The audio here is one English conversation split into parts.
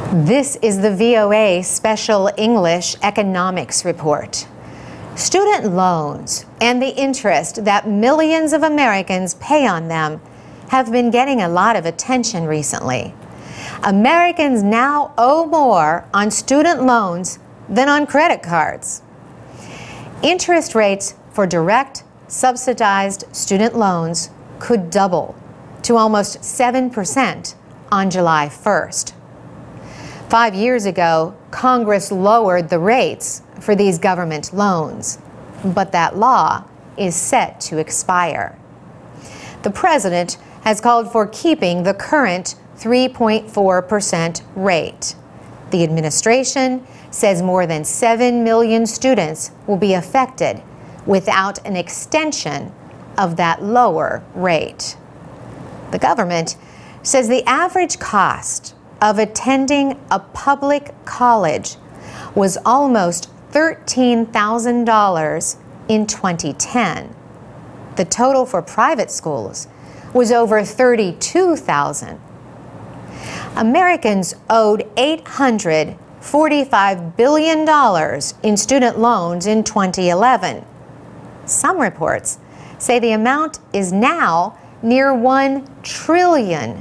This is the VOA Special English Economics Report. Student loans and the interest that millions of Americans pay on them have been getting a lot of attention recently. Americans now owe more on student loans than on credit cards. Interest rates for direct, subsidized student loans could double to almost 7% on July 1st. 5 years ago, Congress lowered the rates for these government loans, but that law is set to expire. The president has called for keeping the current 3.4% rate. The administration says more than 7 million students will be affected without an extension of that lower rate. The government says the average cost of attending a public college was almost $13,000 in 2010. The total for private schools was over $32,000. Americans owed $845 billion in student loans in 2011. Some reports say the amount is now near $1 trillion.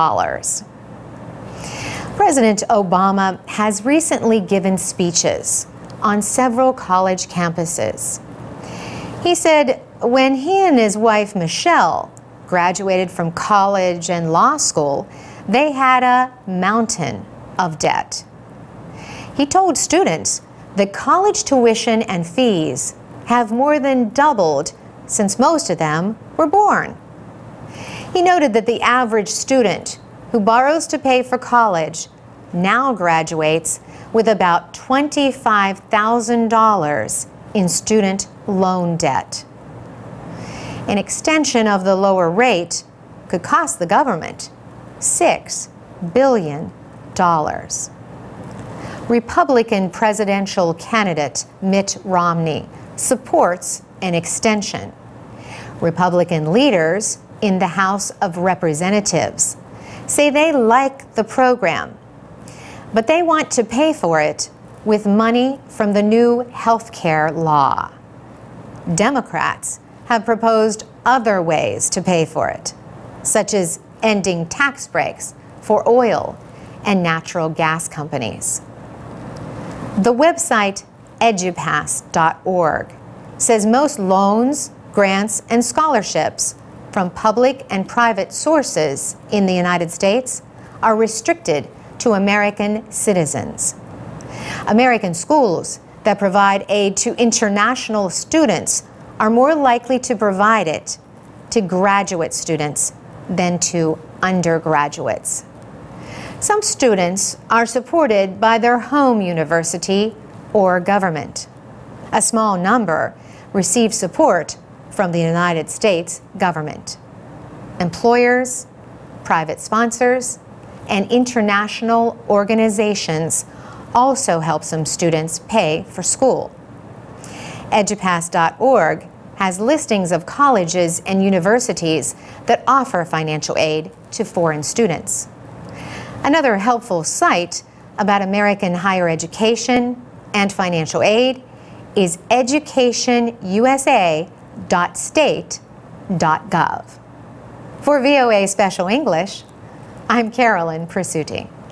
President Obama has recently given speeches on several college campuses. He said when he and his wife Michelle graduated from college and law school, they had a mountain of debt. He told students that college tuition and fees have more than doubled since most of them were born. He noted that the average student who borrows to pay for college now graduates with about $25,000 in student loan debt. An extension of the lower rate could cost the government $6 billion. Republican presidential candidate Mitt Romney supports an extension. Republican leaders in the House of Representatives say they like the program, but they want to pay for it with money from the new health care law. Democrats have proposed other ways to pay for it, such as ending tax breaks for oil and natural gas companies. The website edupass.org says most loans, grants, and scholarships from public and private sources in the United States are restricted to American citizens. American schools that provide aid to international students are more likely to provide it to graduate students than to undergraduates. Some students are supported by their home university or government. A small number receive support from the United States government. Employers, private sponsors, and international organizations also help some students pay for school. Edupass.org has listings of colleges and universities that offer financial aid to foreign students. Another helpful site about American higher education and financial aid is educationusa.state.gov. For VOA Special English, I'm Carolyn Presutti.